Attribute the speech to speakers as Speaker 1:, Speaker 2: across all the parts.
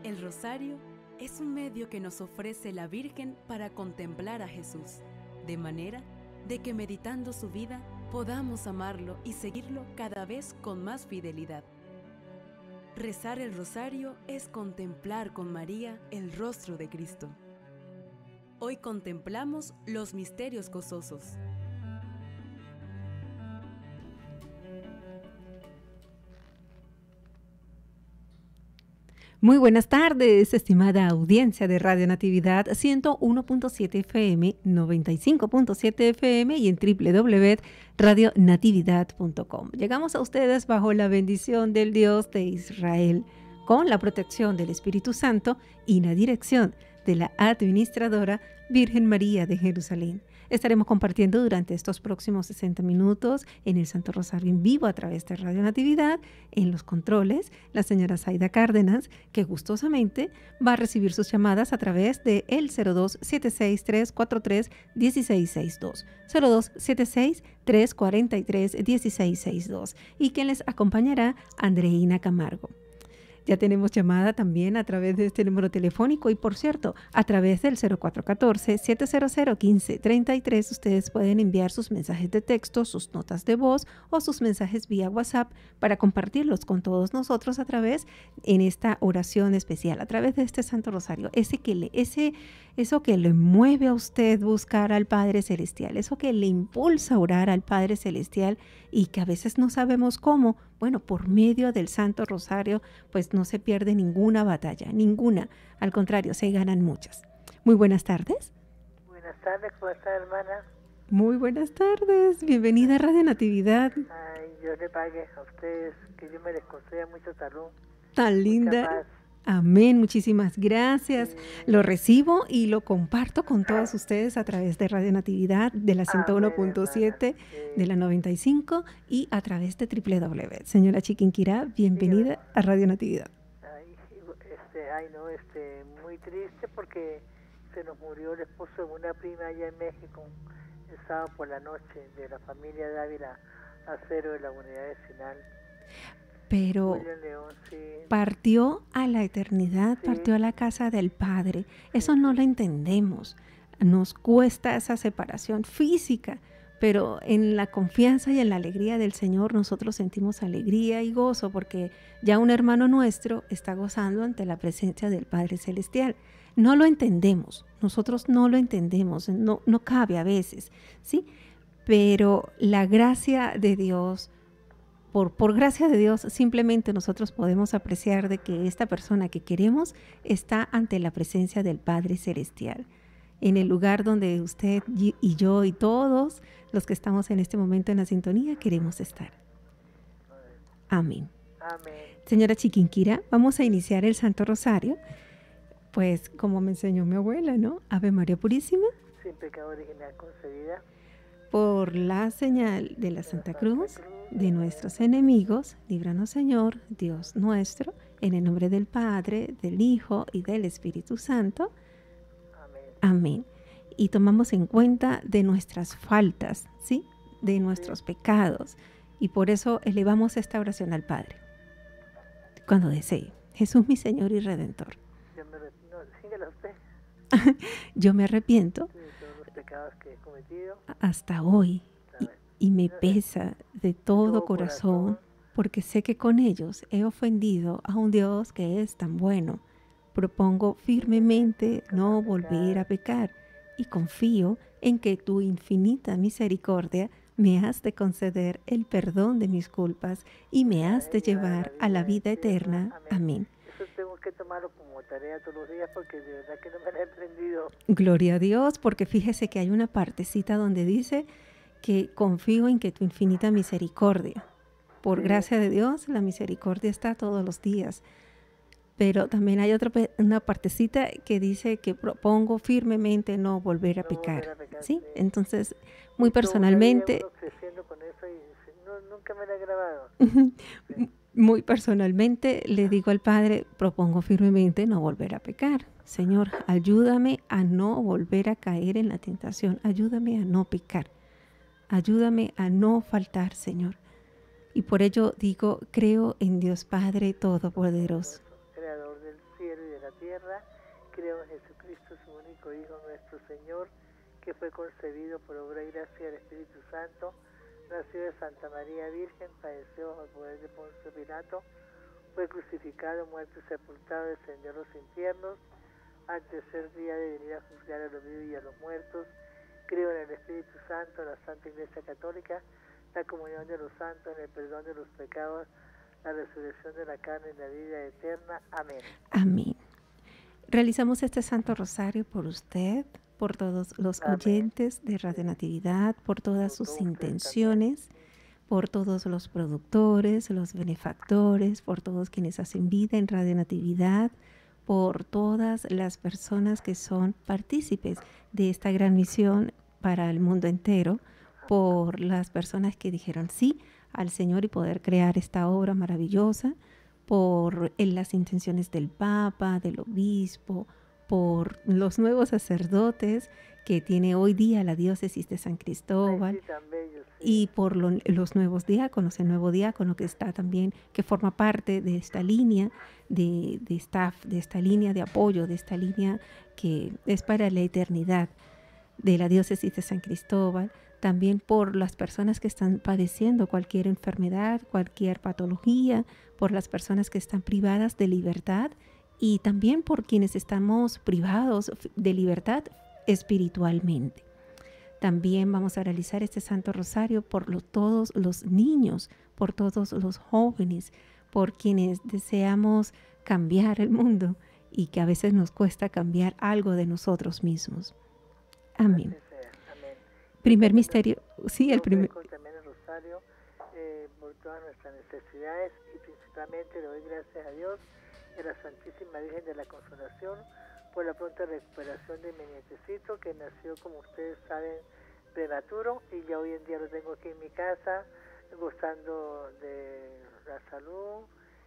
Speaker 1: El rosario es un medio que nos ofrece la Virgen para contemplar a Jesús, de manera de que meditando su vida podamos amarlo y seguirlo cada vez con más fidelidad. Rezar el rosario es contemplar con María el rostro de Cristo. Hoy contemplamos los misterios gozosos.
Speaker 2: Muy buenas tardes, estimada audiencia de Radio Natividad 101.7 FM, 95.7 FM y en www.radionatividad.com. Llegamos a ustedes bajo la bendición del Dios de Israel, con la protección del Espíritu Santo y la dirección de la administradora Virgen María de Jerusalén. Estaremos compartiendo durante estos próximos 60 minutos en el Santo Rosario en vivo a través de Radio Natividad. En los controles, la señora Zaida Cárdenas, que gustosamente va a recibir sus llamadas a través de el 0276-343-1662, 0276-343-1662, y quien les acompañará, Andreina Camargo. Ya tenemos llamada también a través de este número telefónico y, por cierto, a través del 0414-700-1533 ustedes pueden enviar sus mensajes de texto, sus notas de voz o sus mensajes vía WhatsApp para compartirlos con todos nosotros a través en esta oración especial, a través de este Santo Rosario. Eso que le mueve a usted buscar al Padre Celestial, eso que le impulsa a orar al Padre Celestial y que a veces no sabemos cómo. Bueno, por medio del Santo Rosario, pues no se pierde ninguna batalla, ninguna. Al contrario, se ganan muchas. Muy buenas tardes.
Speaker 3: Buenas tardes, ¿cómo está, hermana?
Speaker 2: Muy buenas tardes, bienvenida a Radio Natividad.
Speaker 3: Ay, Dios le pague a ustedes, que Dios me les conceda mucho salud.
Speaker 2: Tan linda. Amén, muchísimas gracias. Lo recibo y lo comparto con todos ustedes a través de Radio Natividad, de la 101.7, de la 95 y a través de www. Señora Chiquinquirá, bienvenida a Radio Natividad.
Speaker 3: Muy triste porque se nos murió el esposo de una prima allá en México el sábado por la noche, de la familia Dávila Acero de la Unidad Vecinal.
Speaker 2: Pero
Speaker 3: León, sí.
Speaker 2: Partió a la eternidad, sí. Partió a la casa del Padre. Eso no lo entendemos. Nos cuesta esa separación física, pero en la confianza y en la alegría del Señor nosotros sentimos alegría y gozo porque ya un hermano nuestro está gozando ante la presencia del Padre Celestial. No lo entendemos, nosotros no lo entendemos, no cabe a veces, ¿sí? Pero la gracia de Dios, por gracia de Dios, simplemente nosotros podemos apreciar de que esta persona que queremos está ante la presencia del Padre Celestial, en el lugar donde usted y yo y todos los que estamos en este momento en la sintonía queremos estar. Amén.
Speaker 3: Amén.
Speaker 2: Señora Chiquinquirá, vamos a iniciar el Santo Rosario, pues como me enseñó mi abuela, ¿no? Ave María Purísima.
Speaker 3: Sin pecado original concebida.
Speaker 2: Por la señal de la Santa Cruz de nuestros enemigos, líbranos, Señor, Dios nuestro, en el nombre del Padre, del Hijo y del Espíritu Santo.
Speaker 3: Amén.
Speaker 2: Amén. Y tomamos en cuenta de nuestras faltas, ¿sí? De nuestros pecados. Y por eso elevamos esta oración al Padre. Cuando desee, Jesús mi Señor y Redentor.
Speaker 3: Síguela usted.
Speaker 2: Yo me arrepiento
Speaker 3: pecados que he cometido
Speaker 2: hasta hoy y me pesa de todo corazón porque sé que con ellos he ofendido a un Dios que es tan bueno. Propongo firmemente no volver a pecar y confío en que tu infinita misericordia me has de conceder el perdón de mis culpas y me has de llevar a la vida eterna. Amén.
Speaker 3: Eso tengo que tomarlo como tarea todos los días porque de verdad que no me lo he aprendido.
Speaker 2: Gloria a Dios, porque fíjese que hay una partecita donde dice que confío en que tu infinita misericordia. Por gracia de Dios, la misericordia está todos los días. Pero también hay una partecita que dice que propongo firmemente no volver a pecar. ¿Sí? Entonces, muy personalmente...
Speaker 3: Con eso y nunca me lo he grabado.
Speaker 2: Muy personalmente le digo al Padre, propongo firmemente no volver a pecar. Señor, ayúdame a no volver a caer en la tentación. Ayúdame a no pecar. Ayúdame a no faltar, Señor. Y por ello digo, creo en Dios Padre Todopoderoso,
Speaker 3: Creador del cielo y de la tierra. Creo en Jesucristo, su único Hijo, nuestro Señor, que fue concebido por obra y gracia del Espíritu Santo, nació de Santa María Virgen, padeció bajo el poder de Poncio Pilato, fue crucificado, muerto y sepultado, descendió a los infiernos. Al tercer día de venir a juzgar a los vivos y a los muertos. Creo en el Espíritu Santo, la Santa Iglesia Católica, la comunión de los santos, en el perdón de los pecados, la resurrección de la carne y la vida eterna. Amén.
Speaker 2: Amén. Realizamos este Santo Rosario por usted, por todos los oyentes de Radio Natividad, por todas sus intenciones, por todos los productores, los benefactores, por todos quienes hacen vida en Radio Natividad, por todas las personas que son partícipes de esta gran misión para el mundo entero, por las personas que dijeron sí al Señor y poder crear esta obra maravillosa, por las intenciones del Papa, del Obispo, por los nuevos sacerdotes que tiene hoy día la diócesis de San Cristóbal. Y por los nuevos diáconos, el nuevo diácono que está también, que forma parte de esta línea de staff, de esta línea de apoyo, de esta línea que es para la eternidad de la diócesis de San Cristóbal. También por las personas que están padeciendo cualquier enfermedad, cualquier patología, por las personas que están privadas de libertad y también por quienes estamos privados de libertad espiritualmente. También vamos a realizar este Santo Rosario por todos los niños, por todos los jóvenes, por quienes deseamos cambiar el mundo y que a veces nos cuesta cambiar algo de nosotros mismos. Amén. Primer misterio, sí, el primer.
Speaker 3: También el Rosario por todas nuestras necesidades y principalmente le doy gracias a Dios y a la Santísima Virgen de la Consolación por la pronta recuperación de mi nietecito que nació, como ustedes saben, prematuro y ya hoy en día lo tengo aquí en mi casa gozando de la salud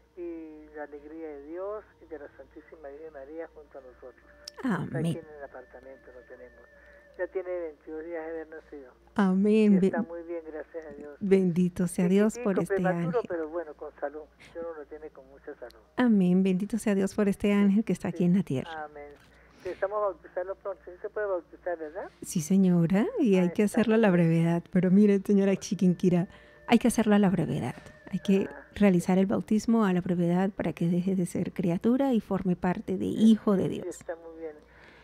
Speaker 3: y la alegría de Dios y de la Santísima Virgen María junto a nosotros.
Speaker 2: Amén.
Speaker 3: Aquí en el apartamento lo tenemos. Ya tiene 22 días de haber nacido.
Speaker 2: Amén.
Speaker 3: Y está muy bien, gracias a Dios.
Speaker 2: Bendito sea Dios por este
Speaker 3: prematuro,
Speaker 2: ángel.
Speaker 3: Pero bueno, con salud. Dios lo tiene con mucha salud.
Speaker 2: Amén. Bendito sea Dios por este ángel que está aquí en la tierra.
Speaker 3: Amén. Pensamos bautizarlo pronto. ¿Sí se puede bautizar, verdad?
Speaker 2: Sí, señora, y hay que hacerlo a la brevedad. Pero mire, señora Chiquinquirá, hay que hacerlo a la brevedad. Hay que realizar el bautismo a la brevedad para que deje de ser criatura y forme parte de hijo de Dios.
Speaker 3: Sí, está muy bien.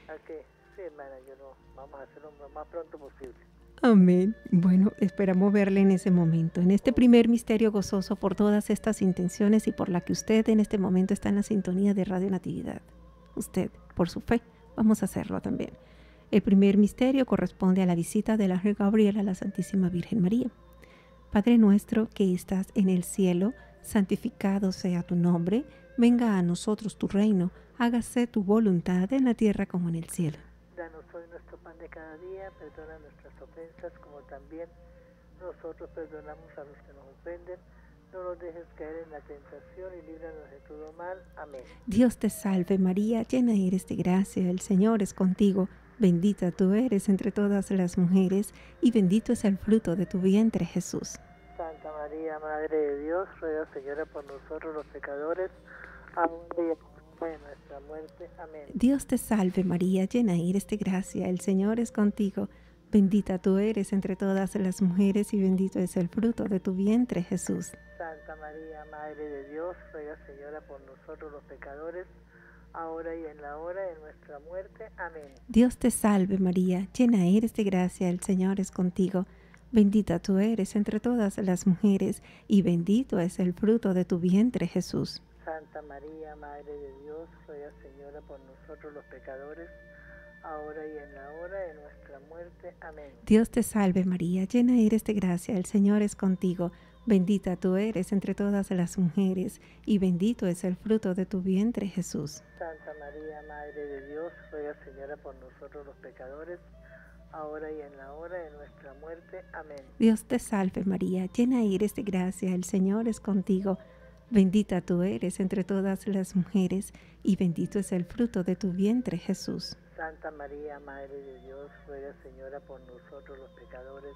Speaker 3: Sí, hermana, vamos a hacerlo lo más pronto posible.
Speaker 2: Amén. Bueno, esperamos verle en ese momento, en este primer misterio gozoso por todas estas intenciones y por la que usted en este momento está en la sintonía de Radio Natividad. Usted, por su fe, vamos a hacerlo también. El primer misterio corresponde a la visita del ángel Gabriel a la Santísima Virgen María. Padre nuestro que estás en el cielo, santificado sea tu nombre, venga a nosotros tu reino, hágase tu voluntad en la tierra como en el cielo.
Speaker 3: Danos hoy nuestro pan de cada día, perdona nuestras ofensas como también nosotros perdonamos a los que nos ofenden. No nos dejes caer en la tentación y líbranos de todo mal. Amén.
Speaker 2: Dios te salve María, llena eres de gracia, el Señor es contigo. Bendita tú eres entre todas las mujeres y bendito es el fruto de tu vientre, Jesús.
Speaker 3: Santa María, Madre de Dios, ruega, Señora, por nosotros los pecadores, ahora y en la hora de nuestra muerte. Amén.
Speaker 2: Dios te salve María, llena eres de gracia, el Señor es contigo. Bendita tú eres entre todas las mujeres y bendito es el fruto de tu vientre, Jesús.
Speaker 3: Santa María, Madre de Dios, ruega, Señora, por nosotros los pecadores, ahora y en la hora de nuestra muerte. Amén.
Speaker 2: Dios te salve María, llena eres de gracia, el Señor es contigo. Bendita tú eres entre todas las mujeres y bendito es el fruto de tu vientre, Jesús.
Speaker 3: Santa María, Madre de Dios, ruega, Señora, por nosotros los pecadores, ahora y en la hora de nuestra muerte. Amén.
Speaker 2: Dios te salve María, llena eres de gracia, el Señor es contigo. Bendita tú eres entre todas las mujeres y bendito es el fruto de tu vientre, Jesús.
Speaker 3: Santa María, Madre de Dios, ruega, Señora, por nosotros los pecadores, ahora y en la hora de nuestra muerte. Amén.
Speaker 2: Dios te salve María, llena eres de gracia, el Señor es contigo. Bendita tú eres entre todas las mujeres y bendito es el fruto de tu vientre, Jesús.
Speaker 3: Santa María, Madre de Dios, ruega, Señora, por nosotros los pecadores,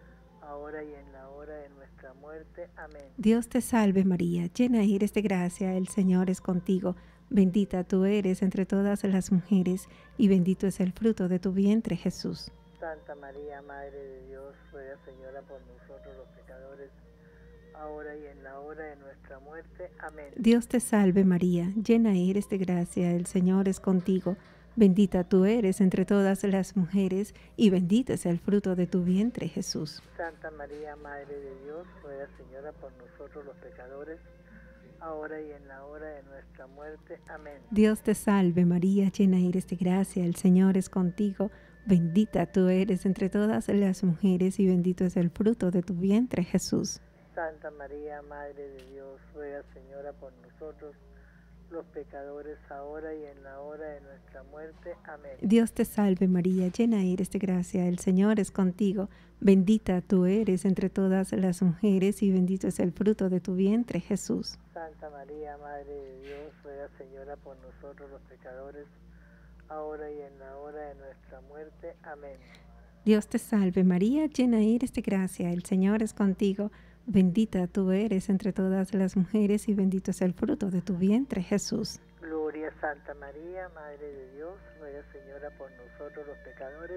Speaker 3: ahora y en la hora de nuestra muerte. Amén.
Speaker 2: Dios te salve María, llena eres de gracia, el Señor es contigo. bendita tú eres entre todas las mujeres, y bendito es el fruto de tu vientre, Jesús.
Speaker 3: Santa María, Madre de Dios, ruega, Señora, por nosotros los pecadores, ahora y en la hora de nuestra muerte. Amén.
Speaker 2: Dios te salve María, llena eres de gracia, el Señor es contigo. Bendita tú eres entre todas las mujeres, y bendito es el fruto de tu vientre, Jesús.
Speaker 3: Santa María, Madre de Dios, ruega, Señora, por nosotros los pecadores, ahora y en la hora de nuestra muerte. Amén.
Speaker 2: Dios te salve María, llena eres de gracia, el Señor es contigo. Bendita tú eres entre todas las mujeres, y bendito es el fruto de tu vientre, Jesús.
Speaker 3: Santa María, Madre de Dios, ruega, Señora, por nosotros los pecadores, ahora y en la hora de nuestra muerte. Amén.
Speaker 2: Dios te salve María, llena eres de gracia, el Señor es contigo. Bendita tú eres entre todas las mujeres, y bendito es el fruto de tu vientre, Jesús.
Speaker 3: Santa María, Madre de Dios, ruega, Señora, por nosotros los pecadores, ahora y en la hora de nuestra muerte. Amén.
Speaker 2: Dios te salve María, llena eres de gracia, el Señor es contigo. Bendita tú eres entre todas las mujeres, y bendito es el fruto de tu vientre, Jesús.
Speaker 3: Gloria a Santa María, Madre de Dios, ruega, Señora, por nosotros los pecadores,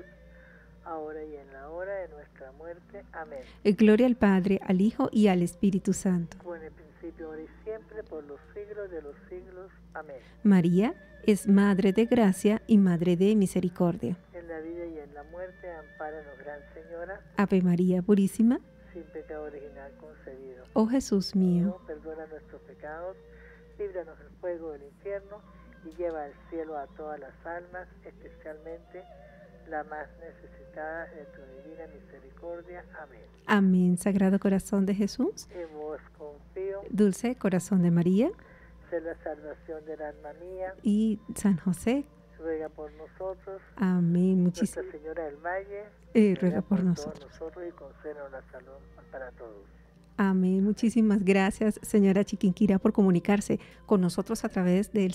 Speaker 3: ahora y en la hora de nuestra muerte. Amén.
Speaker 2: Gloria al Padre, al Hijo y al Espíritu Santo.
Speaker 3: Como en el principio, ahora y siempre, por los siglos de los siglos. Amén.
Speaker 2: María es Madre de gracia y Madre de misericordia.
Speaker 3: En la vida y en la muerte, ampáranos, Gran Señora,
Speaker 2: Ave María Purísima,
Speaker 3: sin pecado original concebido.
Speaker 2: oh Jesús mío,
Speaker 3: Perdona nuestros pecados, líbranos del fuego del infierno y lleva al cielo a todas las almas, especialmente la más necesitada de tu divina misericordia. Amén.
Speaker 2: amén. Sagrado Corazón de Jesús,
Speaker 3: En vos confío,
Speaker 2: Dulce Corazón de María
Speaker 3: sé la salvación del alma mía,
Speaker 2: y San José,
Speaker 3: ruega por nosotros.
Speaker 2: amén.
Speaker 3: Nuestra
Speaker 2: Muchísimas
Speaker 3: Señora del Valle,
Speaker 2: ruega por
Speaker 3: todos
Speaker 2: nosotros.
Speaker 3: nosotros y concédenos la salud para todos.
Speaker 2: Amén. Muchísimas gracias, señora Chiquinquirá, por comunicarse con nosotros a través del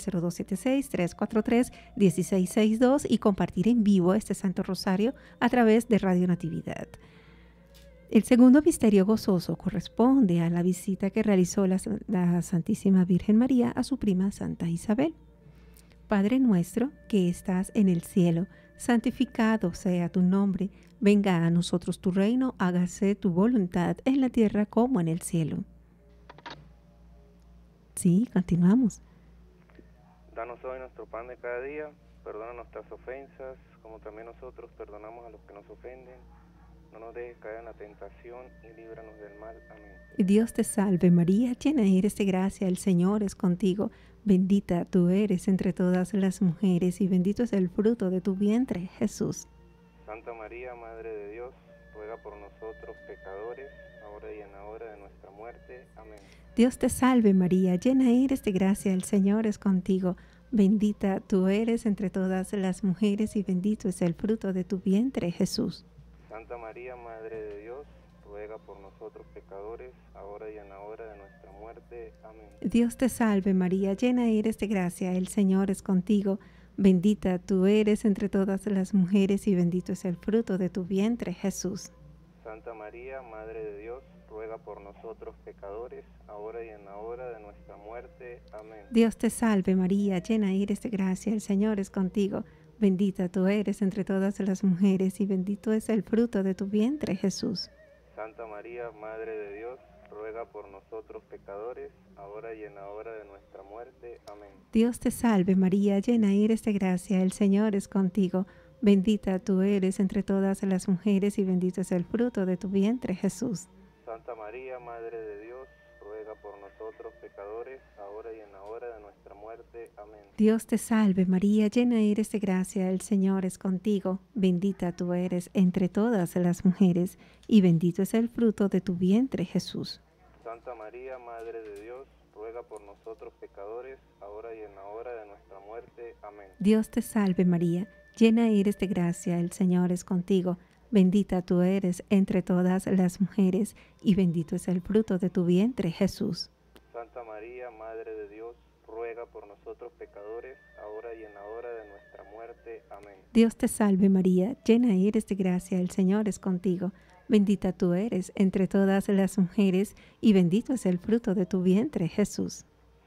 Speaker 2: 0276-343-1662 y compartir en vivo este Santo Rosario a través de Radio Natividad. El segundo misterio gozoso corresponde a la visita que realizó la Santísima Virgen María a su prima Santa Isabel. Padre nuestro que estás en el cielo, santificado sea tu nombre, venga a nosotros tu reino, hágase tu voluntad en la tierra como en el cielo. Sí, continuamos.
Speaker 4: Danos hoy nuestro pan de cada día, perdona nuestras ofensas, como también nosotros perdonamos a los que nos ofenden. No nos dejes caer en la tentación y líbranos del mal. Amén.
Speaker 2: Dios te salve María, llena eres de gracia, el Señor es contigo. Bendita tú eres entre todas las mujeres, y bendito es el fruto de tu vientre, Jesús.
Speaker 4: Santa María, Madre de Dios, ruega por nosotros pecadores, ahora y en la hora de nuestra muerte. Amén.
Speaker 2: Dios te salve María, llena eres de gracia, el Señor es contigo. Bendita tú eres entre todas las mujeres, y bendito es el fruto de tu vientre, Jesús.
Speaker 4: Santa María, Madre de Dios, ruega por nosotros pecadores, ahora y en la hora de nuestra muerte. Amén.
Speaker 2: Dios te salve María, llena eres de gracia, el Señor es contigo. Bendita tú eres entre todas las mujeres, y bendito es el fruto de tu vientre, Jesús.
Speaker 4: Santa María, Madre de Dios, ruega por nosotros pecadores, ahora y en la hora de nuestra muerte. Amén.
Speaker 2: Dios te salve María, llena eres de gracia, el Señor es contigo. Bendita tú eres entre todas las mujeres, y bendito es el fruto de tu vientre, Jesús.
Speaker 4: Santa María, Madre de Dios, ruega por nosotros pecadores, ahora y en la hora de nuestra muerte. Amén.
Speaker 2: Dios te salve María, llena eres de gracia, el Señor es contigo. Bendita tú eres entre todas las mujeres, y bendito es el fruto de tu vientre, Jesús.
Speaker 4: Santa María, Madre de Dios, ruega por nosotros pecadores, ahora y en la hora de nuestra muerte. Amén.
Speaker 2: Dios te salve María, llena eres de gracia, el Señor es contigo. Bendita tú eres entre todas las mujeres, y bendito es el fruto de tu vientre, Jesús.
Speaker 4: Santa María, Madre de Dios, ruega por nosotros pecadores, ahora y en la hora de nuestra muerte. Amén.
Speaker 2: Dios te salve María, llena eres de gracia, el Señor es contigo. Bendita tú eres entre todas las mujeres, y bendito es el fruto de tu vientre, Jesús.
Speaker 4: Santa María, Madre de Dios, ruega por nosotros pecadores, ahora y en la hora de nuestra muerte. Amén.
Speaker 2: Dios te salve María, llena eres de gracia, el Señor es contigo. Bendita tú eres entre todas las mujeres, y bendito es el fruto de tu vientre, Jesús.
Speaker 4: Santa María,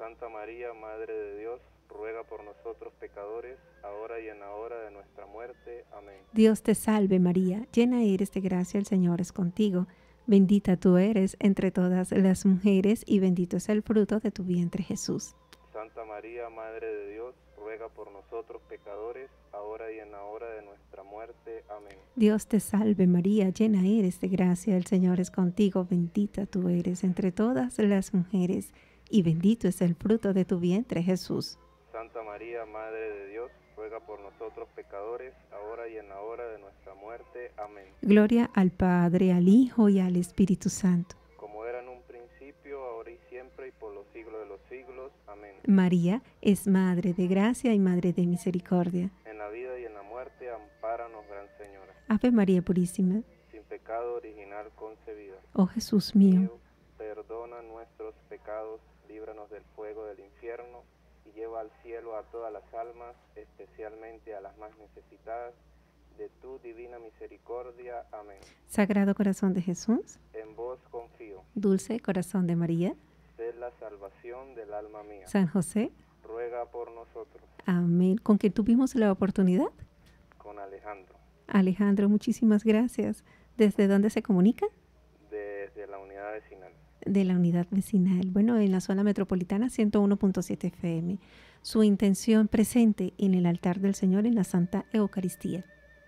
Speaker 4: María, Madre de Dios, ruega por nosotros pecadores, ahora y en la hora de nuestra muerte. Amén.
Speaker 2: Dios te salve María, llena eres de gracia, el Señor es contigo. Bendita tú eres entre todas las mujeres y bendito es el fruto de tu vientre Jesús.
Speaker 4: Santa María, Madre de Dios, ruega por nosotros pecadores, ahora y en la hora de nuestra muerte. Amén.
Speaker 2: Dios te salve María, llena eres de gracia, el Señor es contigo. Bendita tú eres entre todas las mujeres y bendito es el fruto de tu vientre Jesús.
Speaker 4: Santa María, Madre de Dios, ruega por nosotros pecadores, ahora y en la hora de nuestra muerte. Amén.
Speaker 2: Gloria al Padre, al Hijo y al Espíritu Santo.
Speaker 4: Como era en un principio, ahora y siempre, y por los siglos de los siglos. Amén.
Speaker 2: María es Madre de gracia y Madre de misericordia.
Speaker 4: En la vida y en la muerte, ampáranos, Gran Señora.
Speaker 2: Ave María Purísima,
Speaker 4: Sin pecado original concebida.
Speaker 2: oh Jesús mío,
Speaker 4: Perdona nuestros pecados, líbranos del fuego del infierno, y lleva al cielo a todas las almas, especialmente a las más necesitadas de tu divina misericordia. Amén.
Speaker 2: Sagrado Corazón de Jesús,
Speaker 4: En vos confío.
Speaker 2: Dulce Corazón de María,
Speaker 4: Sed la salvación del alma mía.
Speaker 2: San José,
Speaker 4: Ruega por nosotros.
Speaker 2: amén. ¿Con quien tuvimos la oportunidad?
Speaker 4: Con Alejandro,
Speaker 2: Alejandro, muchísimas gracias. ¿Desde dónde se comunica?
Speaker 4: desde la unidad vecinal.
Speaker 2: De la unidad vecinal. Bueno, en la zona metropolitana 101.7 FM. Su intención presente en el altar del Señor en la Santa Eucaristía.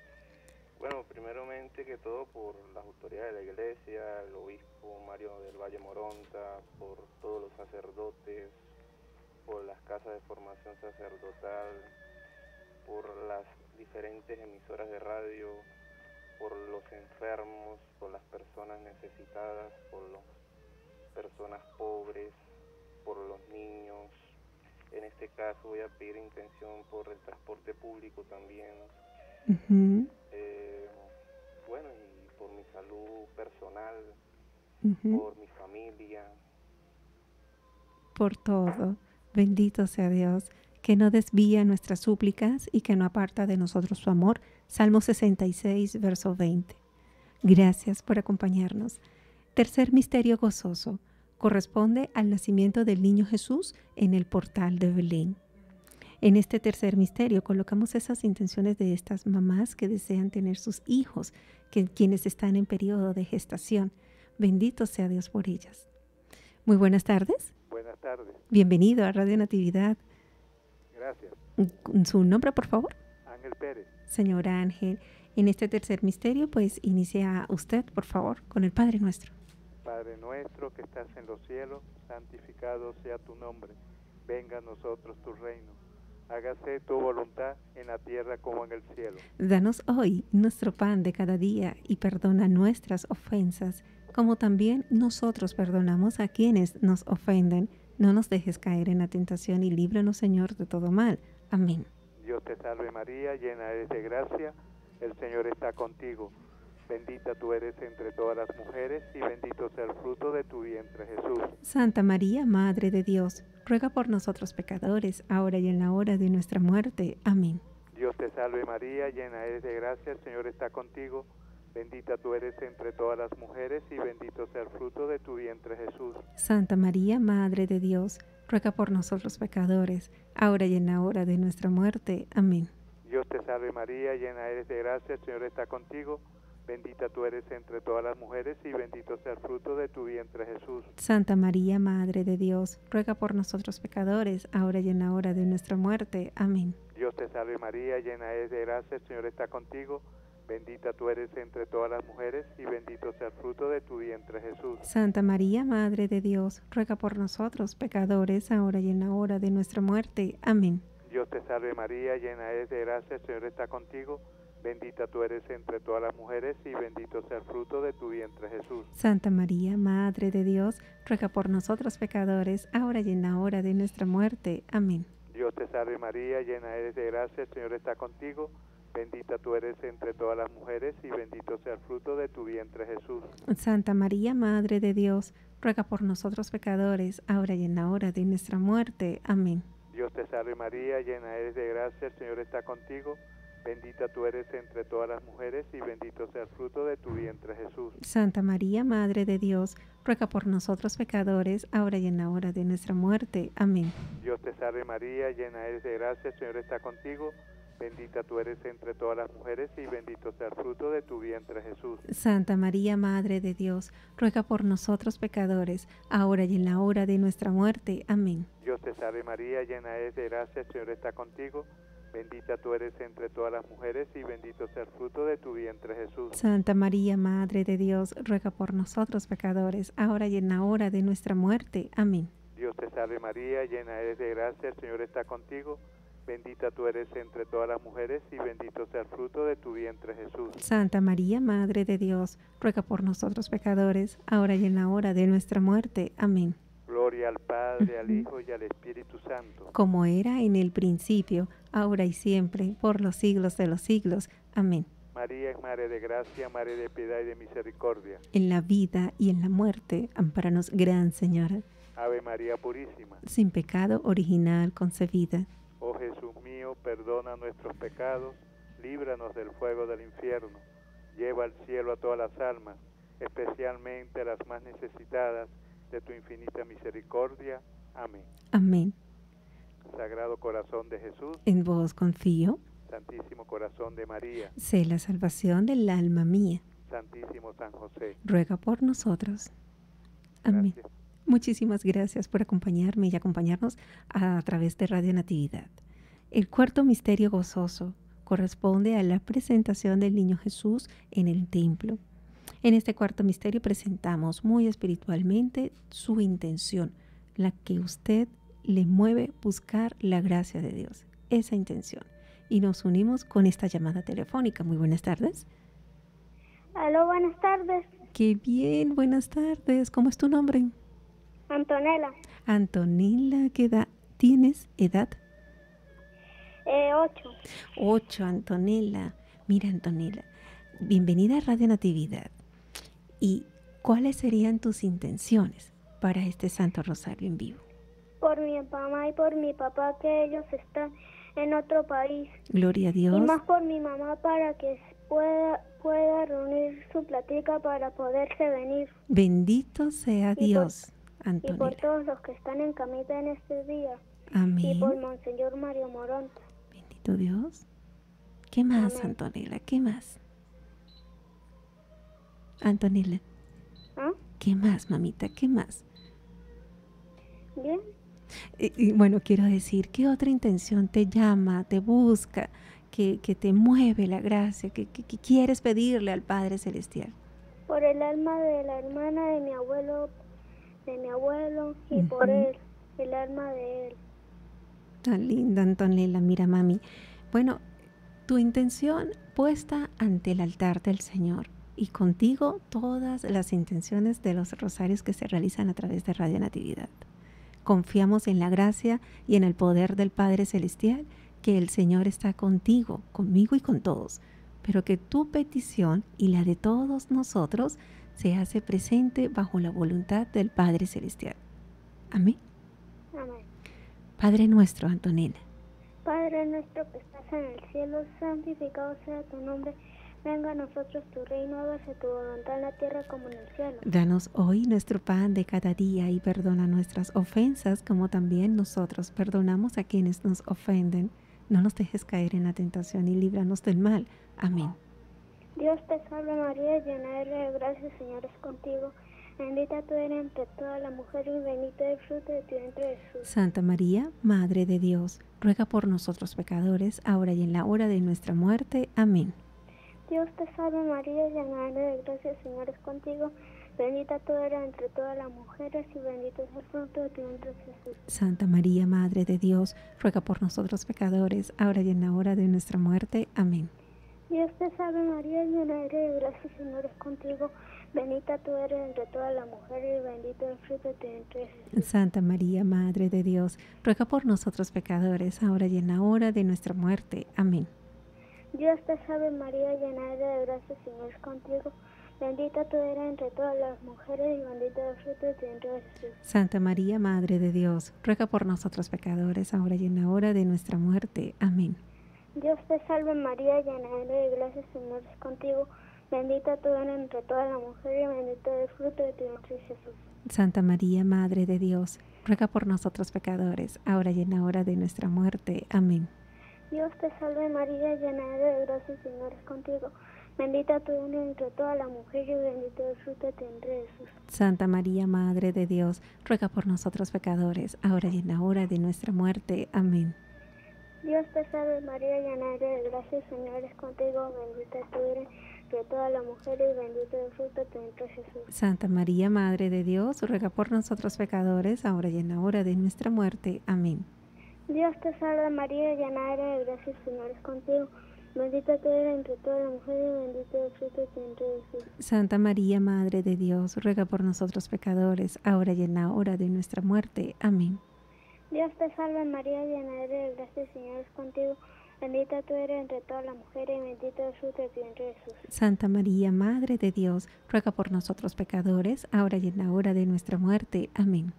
Speaker 4: Bueno, primeramente que todo por las autoridades de la iglesia, el obispo Mario del Valle Moronta, por todos los sacerdotes, por las casas de formación sacerdotal, por las diferentes emisoras de radio, por los enfermos, por las personas necesitadas, por las personas pobres, por los niños. En este caso voy a pedir intención por el transporte público también.
Speaker 2: Ujú,
Speaker 4: Bueno, y por mi salud personal,
Speaker 2: ujú.
Speaker 4: por mi familia.
Speaker 2: Por todo. Bendito sea Dios, que no desvía nuestras súplicas y que no aparta de nosotros su amor. Salmo 66, verso 20. Gracias por acompañarnos. Tercer misterio gozoso corresponde al nacimiento del niño Jesús en el portal de Belén. En este tercer misterio colocamos esas intenciones de estas mamás que desean tener sus hijos, quienes están en periodo de gestación. Bendito sea Dios por ellas. Muy buenas tardes.
Speaker 5: Buenas tardes,
Speaker 2: Bienvenido a Radio Natividad.
Speaker 5: gracias.
Speaker 2: ¿Su nombre, por favor?
Speaker 5: Ángel Pérez,
Speaker 2: Señor Ángel, en este tercer misterio, pues inicia usted, por favor, con el Padre Nuestro.
Speaker 5: Padre nuestro que estás en los cielos, santificado sea tu nombre. Venga a nosotros tu reino. Hágase tu voluntad en la tierra como en el cielo.
Speaker 2: Danos hoy nuestro pan de cada día y perdona nuestras ofensas, como también nosotros perdonamos a quienes nos ofenden. No nos dejes caer en la tentación y líbranos, Señor, de todo mal. Amén.
Speaker 5: Dios te salve María, llena eres de gracia, el Señor está contigo. Bendita tú eres entre todas las mujeres y bendito sea el fruto de tu vientre Jesús.
Speaker 2: Santa María, Madre de Dios, ruega por nosotros pecadores, ahora y en la hora de nuestra muerte. Amén.
Speaker 5: Dios te salve María, llena eres de gracia, el Señor está contigo. Bendita tú eres entre todas las mujeres y bendito sea el fruto de tu vientre Jesús.
Speaker 2: Santa María, Madre de Dios, ruega por nosotros pecadores, ahora y en la hora de nuestra muerte. Amén.
Speaker 5: Dios te salve María, llena eres de gracia, el Señor está contigo. Bendita tú eres entre todas las mujeres y bendito sea el fruto de tu vientre Jesús.
Speaker 2: Santa María, Madre de Dios, ruega por nosotros pecadores, ahora y en la hora de nuestra muerte. Amén.
Speaker 5: Dios te salve María, llena eres de gracia, el Señor está contigo. Bendita tú eres entre todas las mujeres y bendito sea el fruto de tu vientre Jesús.
Speaker 2: Santa María, Madre de Dios, ruega por nosotros pecadores, ahora y en la hora de nuestra muerte. Amén.
Speaker 5: Dios te salve María, llena eres de gracia, el Señor está contigo. Bendita tú eres entre todas las mujeres y bendito sea el fruto de tu vientre Jesús.
Speaker 2: Santa María, Madre de Dios, ruega por nosotros pecadores, ahora y en la hora de nuestra muerte. Amén.
Speaker 5: Dios te salve María, llena eres de gracia, el Señor está contigo. Bendita tú eres entre todas las mujeres y bendito sea el fruto de tu vientre Jesús.
Speaker 2: Santa María, Madre de Dios, ruega por nosotros pecadores, ahora y en la hora de nuestra muerte. Amén.
Speaker 5: Dios te salve María, llena eres de gracia, el Señor está contigo. Bendita tú eres entre todas las mujeres y bendito sea el fruto de tu vientre, Jesús.
Speaker 2: Santa María, Madre de Dios, ruega por nosotros pecadores, ahora y en la hora de nuestra muerte. Amén.
Speaker 5: Dios te salve María, llena eres de gracia, el Señor está contigo. Bendita tú eres entre todas las mujeres y bendito sea el fruto de tu vientre, Jesús.
Speaker 2: Santa María, Madre de Dios, ruega por nosotros pecadores, ahora y en la hora de nuestra muerte. Amén.
Speaker 5: Dios te salve María, llena eres de gracia, el Señor está contigo. Bendita tú eres entre todas las mujeres y bendito sea el fruto de tu vientre, Jesús.
Speaker 2: Santa María, Madre de Dios, ruega por nosotros pecadores, ahora y en la hora de nuestra muerte. Amén.
Speaker 5: Dios te salve María, llena eres de gracia, el Señor está contigo. Bendita tú eres entre todas las mujeres y bendito sea el fruto de tu vientre, Jesús.
Speaker 2: Santa María, Madre de Dios, ruega por nosotros pecadores, ahora y en la hora de nuestra muerte. Amén.
Speaker 5: Gloria al Padre, al Hijo y al Espíritu Santo.
Speaker 2: Como era en el principio, ahora y siempre, por los siglos de los siglos. Amén.
Speaker 5: María es Madre de gracia, Madre de piedad y de misericordia.
Speaker 2: En la vida y en la muerte, ampáranos, Gran Señora.
Speaker 5: Ave María Purísima.
Speaker 2: Sin pecado original concebida.
Speaker 5: Oh Jesús mío, perdona nuestros pecados, líbranos del fuego del infierno, lleva al cielo a todas las almas, especialmente a las más necesitadas de tu infinita misericordia. Amén.
Speaker 2: Amén.
Speaker 5: Sagrado Corazón de Jesús,
Speaker 2: En vos confío.
Speaker 5: Santísimo Corazón de María,
Speaker 2: Sé la salvación del alma mía.
Speaker 5: Santísimo San José.
Speaker 2: Ruega por nosotros. Amén.
Speaker 5: Gracias.
Speaker 2: Muchísimas gracias por acompañarme y acompañarnos a través de Radio Natividad. El cuarto misterio gozoso corresponde a la presentación del niño Jesús en el templo. En este cuarto misterio presentamos muy espiritualmente su intención, la que usted le mueve buscar la gracia de Dios, esa intención. Y nos unimos con esta llamada telefónica. Muy buenas tardes.
Speaker 6: Aló, buenas tardes.
Speaker 2: Qué bien, buenas tardes. ¿Cómo es tu nombre?
Speaker 6: Antonella.
Speaker 2: Antonella, ¿qué edad tienes? ¿Edad?
Speaker 6: 8.
Speaker 2: 8, Antonella. Mira, Antonella, bienvenida a Radio Natividad. ¿Y cuáles serían tus intenciones para este Santo Rosario en vivo?
Speaker 6: Por mi mamá y por mi papá, que ellos están en otro país.
Speaker 2: Gloria a Dios.
Speaker 6: Y más por mi mamá, para que pueda reunir su platica para poderse venir.
Speaker 2: Bendito sea Dios,
Speaker 6: Y por
Speaker 2: Antonella.
Speaker 6: todos los que están en camita en este día.
Speaker 2: Amén.
Speaker 6: Y por Monseñor Mario Moronta.
Speaker 2: Bendito Dios. ¿Qué más,
Speaker 6: Amén.
Speaker 2: Antonella? ¿Qué más? Antonella,
Speaker 6: ¿Ah?
Speaker 2: ¿qué más, mamita? ¿Qué más?
Speaker 6: ¿Bien?
Speaker 2: Y bueno, quiero decir, ¿qué otra intención te llama, te busca, que te mueve la gracia, que quieres pedirle al Padre Celestial?
Speaker 6: Por el alma de la hermana de mi abuelo y por él, el alma de él.
Speaker 2: Tan linda, Antonella. Mira, mami. Bueno, tu intención puesta ante el altar del Señor y contigo todas las intenciones de los rosarios que se realizan a través de Radio Natividad. Confiamos en la gracia y en el poder del Padre Celestial, que el Señor está contigo, conmigo y con todos, pero que tu petición y la de todos nosotros se hace presente bajo la voluntad del Padre Celestial. Amén.
Speaker 6: Amén.
Speaker 2: Padre nuestro, Antonella.
Speaker 6: Padre nuestro que estás en el cielo, santificado sea tu nombre. Venga a nosotros tu reino, hágase tu voluntad en la tierra como en el cielo.
Speaker 2: Danos hoy nuestro pan de cada día y perdona nuestras ofensas como también nosotros perdonamos a quienes nos ofenden. No nos dejes caer en la tentación y líbranos del mal. Amén.
Speaker 6: Dios te salve María, llena eres de gracia, el Señor es contigo. Bendita tú eres entre todas las mujeres y bendito es el fruto de tu vientre, Jesús.
Speaker 2: Santa María, Madre de Dios, ruega por nosotros pecadores, ahora y en la hora de nuestra muerte. Amén.
Speaker 6: Dios te salve María, llena eres de gracia, el Señor es contigo. Bendita tú eres entre todas las mujeres y bendito es el fruto de tu vientre, Jesús.
Speaker 2: Santa María, Madre de Dios, ruega por nosotros pecadores, ahora y en la hora de nuestra muerte. Amén.
Speaker 6: Dios te salve María, llena eres de gracia, el Señor es contigo. Bendita tú eres entre todas las mujeres y bendito es el fruto de tu vientre, Jesús.
Speaker 2: Santa María, Madre de Dios, ruega por nosotros pecadores, ahora y en la hora de nuestra muerte. Amén.
Speaker 6: Dios te salve María, llena eres de gracia, el Señor es contigo. Bendita tú eres entre todas las mujeres y bendito es el fruto de tu vientre, Jesús.
Speaker 2: Santa María, Madre de Dios, ruega por nosotros pecadores, ahora y en la hora de nuestra muerte. Amén.
Speaker 6: Dios te salve María, llena eres de gracia, el Señor es contigo. Bendita tú eres entre todas las mujeres y bendito es el fruto de tu vientre Jesús.
Speaker 2: Santa María, Madre de Dios, ruega por nosotros pecadores, ahora y en la hora de nuestra muerte. Amén.
Speaker 6: Dios te salve María, llena eres de gracia, el Señor es contigo. Bendita tú eres entre todas las mujeres y bendito es el fruto de tu vientre Jesús.
Speaker 2: Santa María, Madre de Dios, ruega por nosotros pecadores, ahora y en la hora de nuestra muerte. Amén.
Speaker 6: Dios te salve María, llena eres de gracia, el Señor es contigo. Bendita tú eres entre todas las mujeres y bendito es el fruto de tu vientre Jesús.
Speaker 2: Santa María, Madre de Dios, ruega por nosotros pecadores, ahora y en la hora de nuestra muerte. Amén.
Speaker 6: Dios te salve María, llena eres de gracia, el Señor es contigo. Bendita tú eres entre todas las mujeres y bendito es el fruto de tu vientre Jesús.
Speaker 2: Santa María, Madre de Dios, ruega por nosotros pecadores, ahora y en la hora de nuestra muerte. Amén.
Speaker 6: Dios te salve María, llena eres de gracia, el Señor es contigo. Bendita tú eres entre todas las mujeres y bendito es el fruto de tu vientre Jesús.
Speaker 2: Santa María, Madre de Dios, ruega por nosotros pecadores, ahora y en la hora de nuestra muerte. Amén.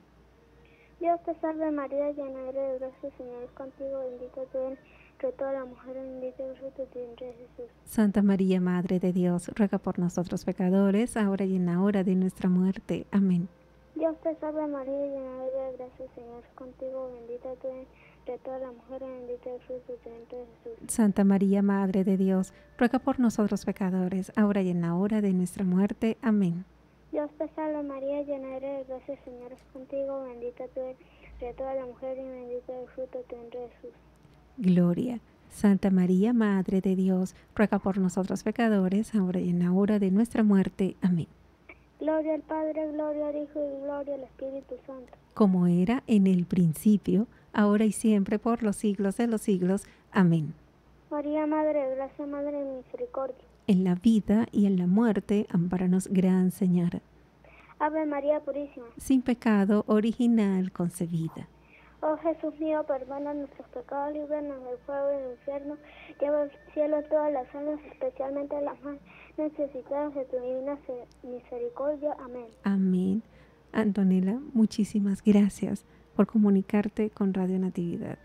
Speaker 6: Dios te salve María, llena eres de gracia, el Señor es contigo. Bendita tú eres entre todas las mujeres y bendito es el fruto de tu vientre Jesús.
Speaker 2: Santa María, Madre de Dios, ruega por nosotros pecadores, ahora y en la hora de nuestra muerte. Amén.
Speaker 6: Dios te salve María, llena eres de gracia, el Señor es contigo. Bendita tú eres entre todas las mujeres y bendito es el fruto de tu vientre Jesús.
Speaker 2: Santa María, Madre de Dios, ruega por nosotros pecadores, ahora y en la hora de nuestra muerte. Amén.
Speaker 6: Dios te salve María, llena eres de gracia, el Señor es contigo. Bendita tú eres entre todas las mujeres y bendito es el fruto de tu vientre Jesús.
Speaker 2: Gloria. Santa María, Madre de Dios, ruega por nosotros pecadores, ahora y en la hora de nuestra muerte. Amén.
Speaker 6: Gloria al Padre, gloria al Hijo y gloria al Espíritu Santo.
Speaker 2: Como era en el principio, ahora y siempre, por los siglos de los siglos. Amén.
Speaker 6: María, Madre de gracia, Madre de misericordia.
Speaker 2: En la vida y en la muerte, ampáranos, Gran Señora.
Speaker 6: Ave María Purísima.
Speaker 2: Sin pecado original concebida.
Speaker 6: Oh Jesús mío, perdona nuestros pecados, líbranos del fuego del infierno, lleva al cielo todas las almas, especialmente a las más necesitadas de tu divina misericordia. Amén.
Speaker 2: Amén. Antonella, muchísimas gracias por comunicarte con Radio Natividad.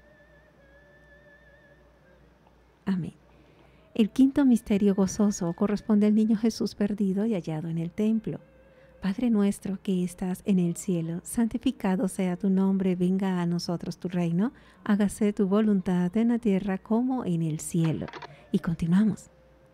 Speaker 2: Amén. El quinto misterio gozoso corresponde al niño Jesús perdido y hallado en el templo. Padre nuestro que estás en el cielo, santificado sea tu nombre, venga a nosotros tu reino, hágase tu voluntad en la tierra como en el cielo. Y continuamos.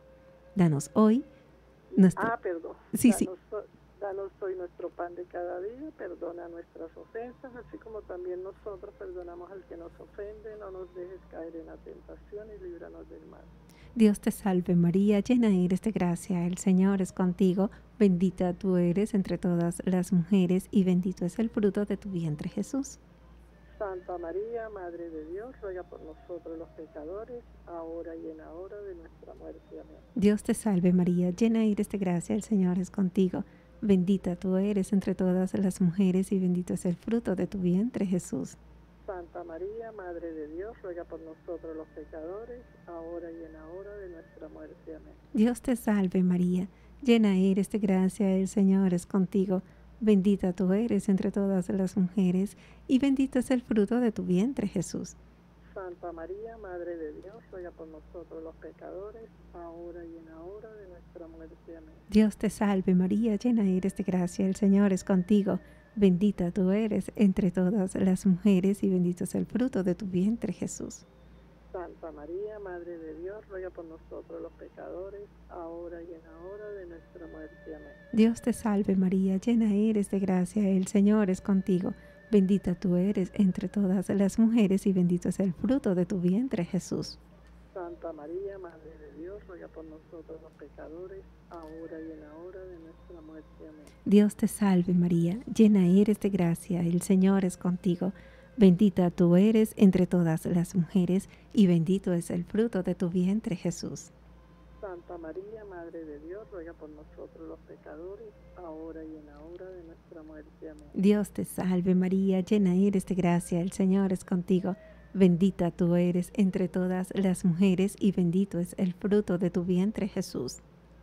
Speaker 2: Danos hoy nuestro...
Speaker 3: Perdón.
Speaker 2: Sí, sí.
Speaker 3: Danos hoy nuestro pan de cada día, perdona nuestras ofensas, así como también nosotros perdonamos al que nos ofende, no nos dejes caer en la tentación y líbranos del mal.
Speaker 2: Dios te salve María, llena eres de gracia, el Señor es contigo, bendita tú eres entre todas las mujeres y bendito es el fruto de tu vientre Jesús.
Speaker 3: Santa María, Madre de Dios, ruega por nosotros los pecadores, ahora y en la hora de nuestra muerte. Amén.
Speaker 2: Dios te salve María, llena eres de gracia, el Señor es contigo, bendita tú eres entre todas las mujeres y bendito es el fruto de tu vientre Jesús.
Speaker 3: Santa María, Madre de Dios, ruega por nosotros los pecadores, ahora y en la hora de nuestra muerte. Amén.
Speaker 2: Dios te salve María, llena eres de gracia, el Señor es contigo, bendita tú eres entre todas las mujeres y bendito es el fruto de tu vientre Jesús.
Speaker 3: Santa María, Madre de Dios, ruega por nosotros los pecadores, ahora y en la hora de nuestra muerte. Amén.
Speaker 2: Dios te salve María, llena eres de gracia, el Señor es contigo, bendita tú eres entre todas las mujeres y bendito es el fruto de tu vientre Jesús.
Speaker 3: Santa María, Madre de Dios, ruega por nosotros los pecadores, ahora y en la hora de nuestra muerte. Amén.
Speaker 2: Dios te salve María, llena eres de gracia, el Señor es contigo, bendita tú eres entre todas las mujeres y bendito es el fruto de tu vientre Jesús.
Speaker 3: Santa María, Madre de Dios, ruega por nosotros los pecadores, ahora y en la hora de nuestra muerte. Amén.
Speaker 2: Dios te salve María, llena eres de gracia, el Señor es contigo, bendita tú eres entre todas las mujeres y bendito es el fruto de tu vientre Jesús.
Speaker 3: Santa María, Madre de Dios, ruega por nosotros los pecadores, ahora y en la hora de nuestra muerte. Amén.
Speaker 2: Dios te salve María, llena eres de gracia, el Señor es contigo, bendita tú eres entre todas las mujeres y bendito es el fruto de tu vientre Jesús.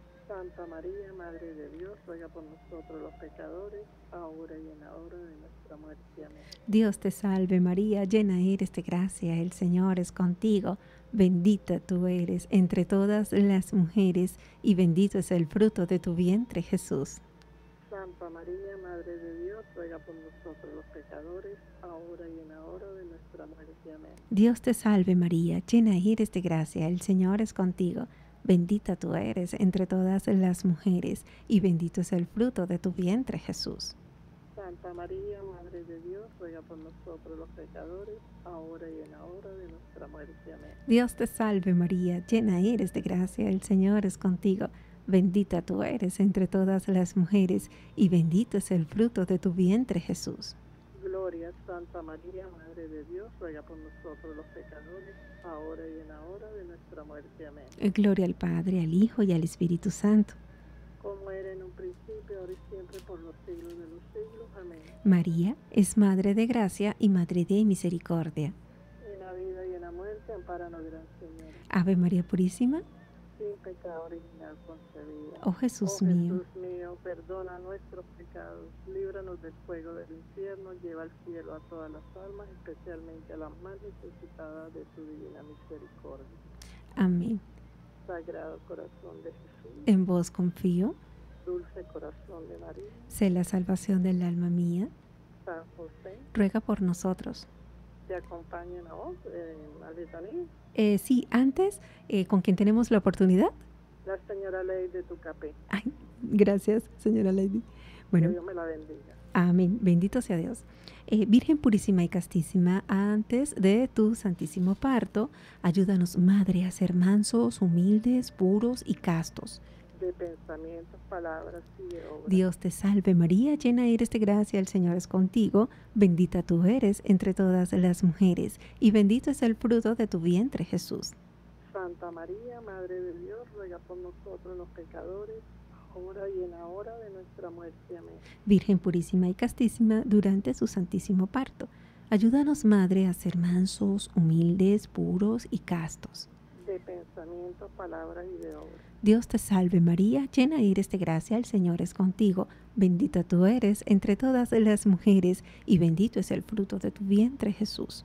Speaker 3: Santa María, Madre de Dios, ruega por nosotros los pecadores, ahora y en la hora de nuestra muerte. Amén.
Speaker 2: Dios te salve María, llena eres de gracia, el Señor es contigo. Bendita tú eres entre todas las mujeres y bendito es el fruto de tu vientre, Jesús.
Speaker 3: Santa María, Madre de Dios, ruega por nosotros los pecadores, ahora y en la hora de nuestra muerte. Amén.
Speaker 2: Dios te salve María, llena eres de gracia, el Señor es contigo. Bendita tú eres entre todas las mujeres y bendito es el fruto de tu vientre, Jesús.
Speaker 3: Santa María, Madre de Dios, ruega por nosotros los pecadores, ahora y en la hora de nuestra muerte. Amén.
Speaker 2: Dios te salve María, llena eres de gracia, el Señor es contigo. Bendita tú eres entre todas las mujeres y bendito es el fruto de tu vientre, Jesús.
Speaker 3: Gloria a Santa María, Madre de Dios, ruega por nosotros los pecadores, ahora y en la hora de nuestra muerte. Amén.
Speaker 2: Gloria al Padre, al Hijo y al Espíritu Santo.
Speaker 3: Como era en un principio, ahora y siempre, por los siglos de los siglos. Amén.
Speaker 2: María es Madre de gracia y Madre de misericordia.
Speaker 3: En la vida y en la muerte, ampáranos, Gran Señor.
Speaker 2: Ave María Purísima,
Speaker 3: Sin pecado original concebida.
Speaker 2: oh Jesús
Speaker 3: Oh
Speaker 2: mío,
Speaker 3: Jesús mío, perdona nuestros pecados, líbranos del fuego del infierno, lleva al cielo a todas las almas, especialmente a las más necesitadas de tu divina misericordia.
Speaker 2: amén.
Speaker 3: Sagrado corazón de Jesús,
Speaker 2: En vos confío,
Speaker 3: dulce corazón de María,
Speaker 2: sé la salvación del alma mía.
Speaker 3: San José,
Speaker 2: Ruega por nosotros.
Speaker 3: te acompañen a vos en la letanía.
Speaker 2: Sí, antes, con quien tenemos la oportunidad.
Speaker 3: La señora Ley de Tucapé.
Speaker 2: Ay, gracias, señora Lady.
Speaker 3: Que
Speaker 2: Bueno,
Speaker 3: Dios me la bendiga.
Speaker 2: amén. Bendito sea Dios. Virgen purísima y castísima, antes de tu santísimo parto, ayúdanos, Madre, a ser mansos, humildes, puros y castos.
Speaker 3: De pensamientos, palabras y de obras.
Speaker 2: Dios te salve María, llena eres de gracia, el Señor es contigo. Bendita tú eres entre todas las mujeres y bendito es el fruto de tu vientre, Jesús.
Speaker 3: Santa María, Madre de Dios, ruega por nosotros los pecadores, ahora y en la hora de nuestra muerte. Amén.
Speaker 2: Virgen purísima y castísima, durante su santísimo parto, ayúdanos, Madre, a ser mansos, humildes, puros y castos.
Speaker 3: De pensamientos, palabras y de obras.
Speaker 2: Dios te salve María, llena eres de gracia, el Señor es contigo. Bendita tú eres entre todas las mujeres y bendito es el fruto de tu vientre, Jesús.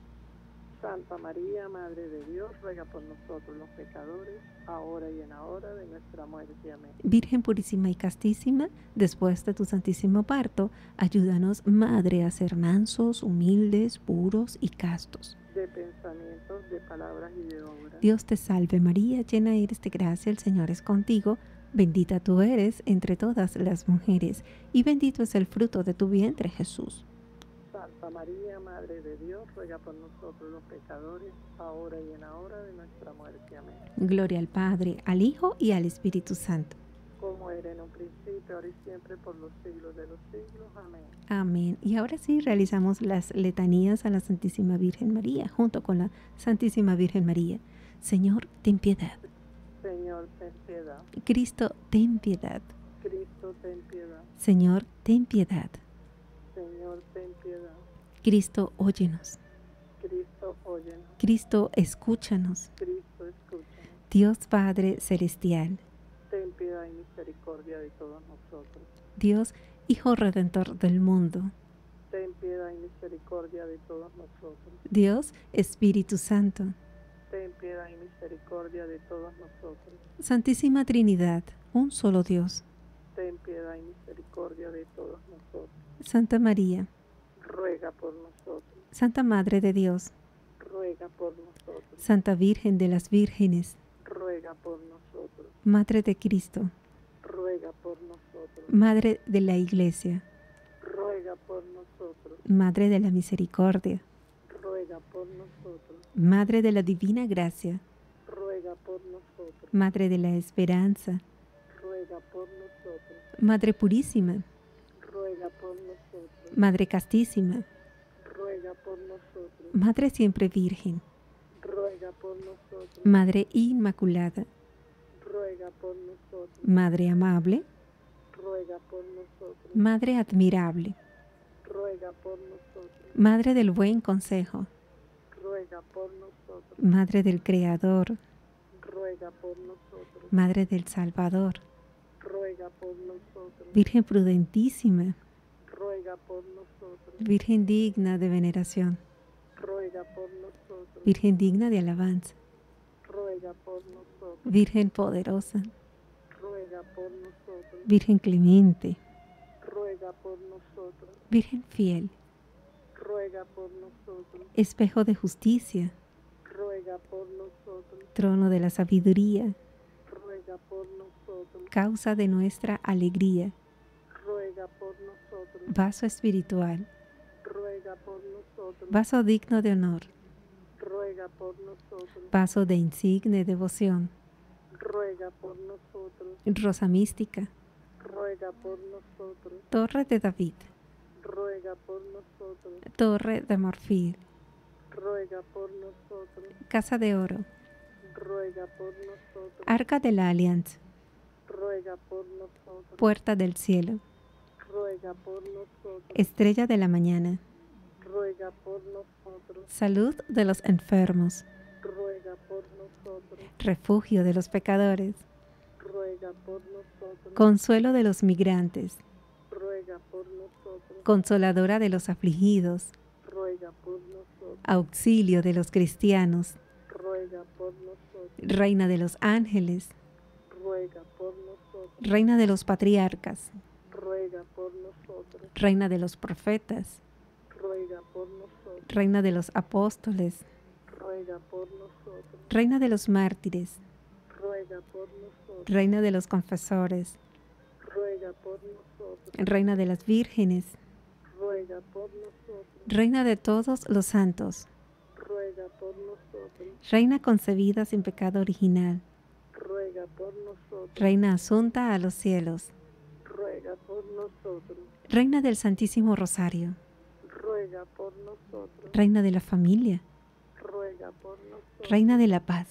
Speaker 3: Santa María, Madre de Dios, ruega por nosotros los pecadores, ahora y en la hora de nuestra muerte. Amén.
Speaker 2: Virgen purísima y castísima, después de tu santísimo parto, ayúdanos, Madre, a ser mansos, humildes, puros y castos.
Speaker 3: De pensamientos, de palabras y de obras.
Speaker 2: Dios te salve María, llena eres de gracia, el Señor es contigo. Bendita tú eres entre todas las mujeres y bendito es el fruto de tu vientre, Jesús.
Speaker 3: Santa María, Madre de Dios, ruega por nosotros los pecadores, ahora y en la hora de nuestra muerte. Amén.
Speaker 2: Gloria al Padre, al Hijo y al Espíritu Santo.
Speaker 3: Como era en un principio, ahora y siempre, por los siglos de los siglos. Amén.
Speaker 2: Amén. Y ahora sí realizamos las letanías a la Santísima Virgen María, junto con la Santísima Virgen María. Señor, ten piedad.
Speaker 3: Señor, ten piedad.
Speaker 2: Cristo, ten piedad.
Speaker 3: Cristo, ten piedad.
Speaker 2: Señor, ten piedad.
Speaker 3: Señor, ten piedad.
Speaker 2: Cristo, óyenos.
Speaker 3: Cristo, óyenos.
Speaker 2: Cristo, escúchanos.
Speaker 3: Cristo, escúchanos.
Speaker 2: Dios Padre Celestial.
Speaker 3: Ten piedad y misericordia de todos nosotros.
Speaker 2: Dios, Hijo Redentor del mundo.
Speaker 3: Ten piedad y misericordia de todos nosotros.
Speaker 2: Dios, Espíritu Santo.
Speaker 3: Ten piedad y misericordia de todos nosotros.
Speaker 2: Santísima Trinidad, un solo Dios.
Speaker 3: Ten piedad y misericordia de todos nosotros.
Speaker 2: Santa María,
Speaker 3: Ruega por nosotros.
Speaker 2: Santa Madre de Dios,
Speaker 3: Ruega por nosotros.
Speaker 2: Santa Virgen de las Vírgenes,
Speaker 3: Ruega por nosotros.
Speaker 2: Madre de Cristo,
Speaker 3: Ruega por nosotros.
Speaker 2: Madre de la Iglesia,
Speaker 3: Ruega por nosotros.
Speaker 2: Madre de la Misericordia,
Speaker 3: Ruega por nosotros.
Speaker 2: Madre de la Divina Gracia,
Speaker 3: Ruega por nosotros.
Speaker 2: Madre de la Esperanza,
Speaker 3: Ruega por nosotros.
Speaker 2: Madre Purísima,
Speaker 3: Ruega por nosotros.
Speaker 2: Madre Castísima,
Speaker 3: Ruega por nosotros.
Speaker 2: Madre Siempre Virgen,
Speaker 3: Ruega por nosotros.
Speaker 2: Madre Inmaculada,
Speaker 3: Ruega por nosotros.
Speaker 2: Madre Amable,
Speaker 3: Ruega por nosotros.
Speaker 2: Madre Admirable,
Speaker 3: Ruega por nosotros.
Speaker 2: Madre del Buen Consejo,
Speaker 3: Ruega por nosotros.
Speaker 2: Madre del Creador,
Speaker 3: Ruega por nosotros.
Speaker 2: Madre del Salvador,
Speaker 3: ruega por nosotros.
Speaker 2: Virgen prudentísima,
Speaker 3: Ruega por nosotros.
Speaker 2: Virgen digna de veneración,
Speaker 3: Ruega por nosotros.
Speaker 2: Virgen digna de alabanza,
Speaker 3: Ruega por nosotros.
Speaker 2: Virgen poderosa,
Speaker 3: Ruega por nosotros.
Speaker 2: Virgen clemente,
Speaker 3: Ruega por nosotros.
Speaker 2: Virgen fiel,
Speaker 3: Ruega por nosotros.
Speaker 2: espejo de justicia,
Speaker 3: Ruega por nosotros.
Speaker 2: trono de la sabiduría,
Speaker 3: Ruega por nosotros.
Speaker 2: causa de nuestra alegría,
Speaker 3: Ruega por nosotros.
Speaker 2: vaso espiritual,
Speaker 3: Ruega por nosotros.
Speaker 2: vaso digno de honor,
Speaker 3: Ruega por nosotros.
Speaker 2: vaso de insigne devoción,
Speaker 3: Ruega por nosotros.
Speaker 2: rosa mística,
Speaker 3: Ruega por nosotros.
Speaker 2: torre de David,
Speaker 3: Ruega por nosotros.
Speaker 2: torre de marfil,
Speaker 3: Ruega por nosotros.
Speaker 2: casa de oro,
Speaker 3: Ruega por nosotros.
Speaker 2: arca de la alianza,
Speaker 3: Ruega por nosotros.
Speaker 2: puerta del cielo,
Speaker 3: Ruega por nosotros.
Speaker 2: estrella de la mañana,
Speaker 3: Ruega por nosotros.
Speaker 2: salud de los enfermos,
Speaker 3: Ruega por nosotros.
Speaker 2: refugio de los pecadores,
Speaker 3: Ruega por nosotros.
Speaker 2: consuelo de los migrantes,
Speaker 3: Ruega por nosotros.
Speaker 2: consoladora de los afligidos,
Speaker 3: Ruega por nosotros.
Speaker 2: auxilio de los cristianos,
Speaker 3: Ruega por nosotros.
Speaker 2: reina de los ángeles,
Speaker 3: Ruega por nosotros.
Speaker 2: reina de los patriarcas,
Speaker 3: Ruega por nosotros.
Speaker 2: reina de los profetas,
Speaker 3: Ruega por nosotros.
Speaker 2: reina de los apóstoles,
Speaker 3: Ruega por nosotros.
Speaker 2: reina de los mártires,
Speaker 3: Ruega por nosotros.
Speaker 2: reina de los confesores,
Speaker 3: Ruega por nosotros.
Speaker 2: reina de las vírgenes,
Speaker 3: Ruega por nosotros.
Speaker 2: reina de todos los santos,
Speaker 3: Ruega por nosotros.
Speaker 2: reina concebida sin pecado original,
Speaker 3: Ruega por nosotros.
Speaker 2: reina asunta a los cielos,
Speaker 3: Ruega por nosotros.
Speaker 2: reina del Santísimo Rosario,
Speaker 3: Ruega por nosotros.
Speaker 2: reina de la familia,
Speaker 3: Ruega por nosotros.
Speaker 2: reina de la paz,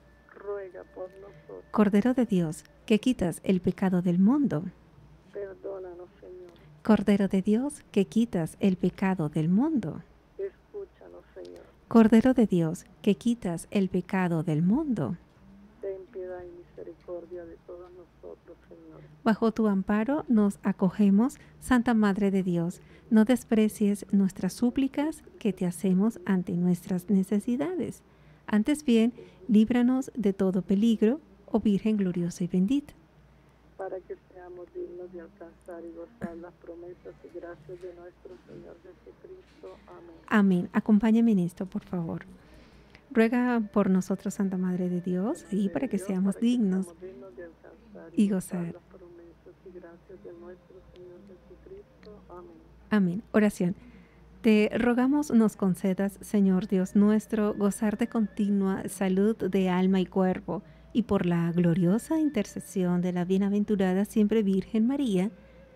Speaker 3: Ruega por nosotros.
Speaker 2: Cordero de Dios, que quitas el pecado del mundo.
Speaker 3: Perdónanos, Señor.
Speaker 2: Cordero de Dios, que quitas el pecado del mundo.
Speaker 3: Escúchanos, Señor.
Speaker 2: Cordero de Dios, que quitas el pecado del mundo.
Speaker 3: Ten piedad y misericordia de todos nosotros, Señor.
Speaker 2: Bajo tu amparo nos acogemos, Santa Madre de Dios. No desprecies nuestras súplicas que te hacemos ante nuestras necesidades. Antes bien, líbranos de todo peligro, oh Virgen gloriosa y bendita.
Speaker 3: Para que seamos dignos de alcanzar y gozar las promesas y gracias de nuestro Señor Jesucristo. Amén.
Speaker 2: Amén. Acompáñame en esto, por favor. Ruega por nosotros, Santa Madre de Dios, y para que seamos dignos
Speaker 3: de alcanzar
Speaker 2: y gozar
Speaker 3: las promesas y gracias de nuestro Señor Jesucristo. Amén.
Speaker 2: Amén. Oración. Te rogamos nos concedas, Señor Dios nuestro, gozar de continua salud de alma y cuerpo, y por la gloriosa intercesión de la bienaventurada siempre Virgen María,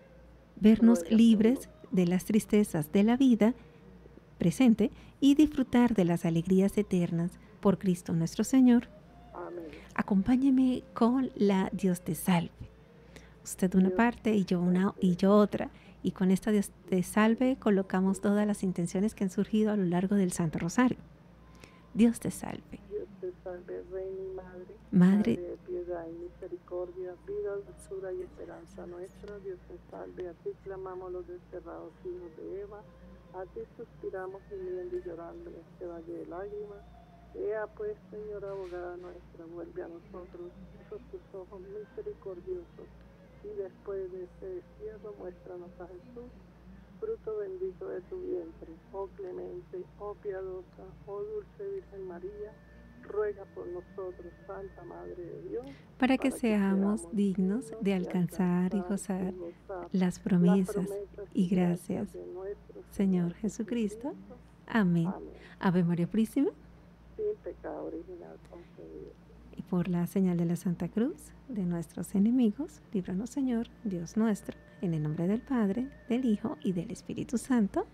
Speaker 2: vernos
Speaker 3: Ruega por
Speaker 2: libres de las tristezas de la vida presente y disfrutar de las alegrías eternas por Cristo nuestro Señor.
Speaker 3: Amén.
Speaker 2: Acompáñeme con la Dios te salve. Usted una parte y yo una y yo otra. Y con esta Dios te salve colocamos todas las intenciones que han surgido a lo largo del Santo Rosario. Dios te salve.
Speaker 3: Dios te salve, Reina y Madre.
Speaker 2: Madre
Speaker 3: de piedad y misericordia, vida, dulzura y esperanza nuestra. Dios te salve. A ti clamamos los desterrados hijos de Eva. A ti suspiramos gimiendo y llorando en este valle de lágrimas. Ea pues, Señora abogada nuestra, vuelve a nosotros esos tus ojos misericordiosos, y después de este destierro muéstranos a Jesús, fruto bendito de tu vientre. Oh clemente, oh piadosa, oh dulce Virgen María, ruega por nosotros, Santa Madre de Dios,
Speaker 2: para que seamos dignos de alcanzar y gozar las promesas y gracias,
Speaker 3: de nuestro
Speaker 2: Señor Jesucristo. Amén.
Speaker 3: Amén.
Speaker 2: Ave María Purísima.
Speaker 3: Sin pecado original concebido.
Speaker 2: Y por la señal de la Santa Cruz de nuestros enemigos, líbranos, Señor, Dios nuestro, en el nombre del Padre, del Hijo y del Espíritu Santo.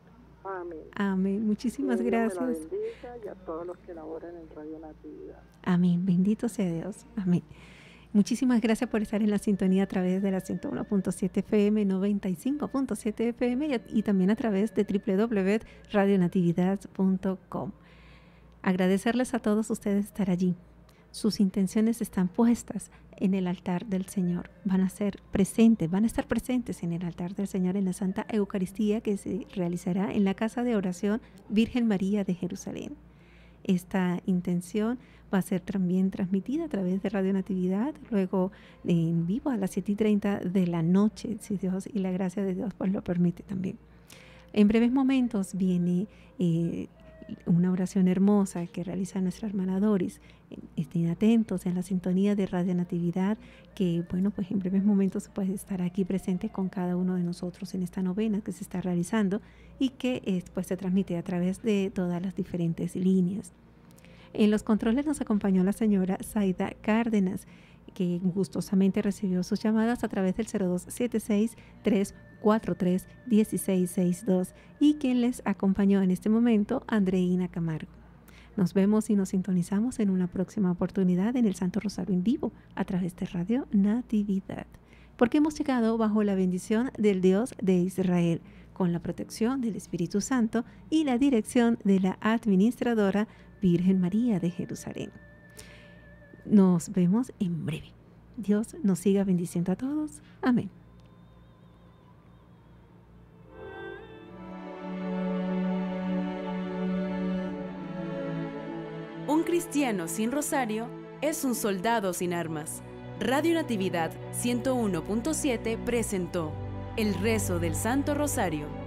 Speaker 3: Amén.
Speaker 2: Amén. Muchísimas
Speaker 3: Dios me la
Speaker 2: gracias.
Speaker 3: bendiga, y a todos los que laboran en Radio Natividad.
Speaker 2: Amén. Bendito sea Dios. Amén. Muchísimas gracias por estar en la sintonía a través de la 101.7 FM, 95.7 FM y también a través de www.radionatividad.com. Agradecerles a todos ustedes estar allí. Sus intenciones están puestas en el altar del Señor. Van a estar presentes en el altar del Señor en la Santa Eucaristía que se realizará en la Casa de Oración Virgen María de Jerusalén. Esta intención va a ser también transmitida a través de Radio Natividad, luego en vivo a las 7:30 de la noche, si Dios y la gracia de Dios pues lo permite también. En breves momentos viene una oración hermosa que realiza nuestra hermana Doris. Estén atentos en la sintonía de Radio Natividad, que bueno, pues en breves momentos puede estar aquí presente con cada uno de nosotros en esta novena que se está realizando y que pues se transmite a través de todas las diferentes líneas. En los controles nos acompañó la señora Zaida Cárdenas, que gustosamente recibió sus llamadas a través del 0276-343-1662 y quien les acompañó en este momento, Andreina Camargo. Nos vemos y nos sintonizamos en una próxima oportunidad en el Santo Rosario en vivo a través de Radio Natividad, porque hemos llegado bajo la bendición del Dios de Israel, con la protección del Espíritu Santo y la dirección de la administradora Virgen María de Jerusalén. Nos vemos en breve. Dios nos siga bendiciendo a todos. Amén.
Speaker 1: Un cristiano sin rosario es un soldado sin armas. Radio Natividad 101.7 presentó el rezo del Santo Rosario.